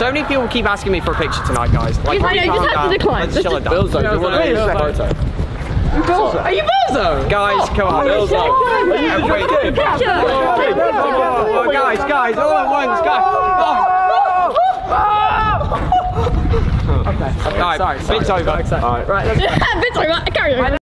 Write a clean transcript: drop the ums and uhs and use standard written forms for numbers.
So many people keep asking me for a picture tonight, guys. Like, I know, you just have to decline. Let's chill it down. Billzo, do you want to use a photo? Billzo. Are you Billzo? Guys, come on. Billzo. Guys, all at once, guys. Okay. Alright, sorry. Bit's over. Alright, Right, let's go. Bit's over. Carry on.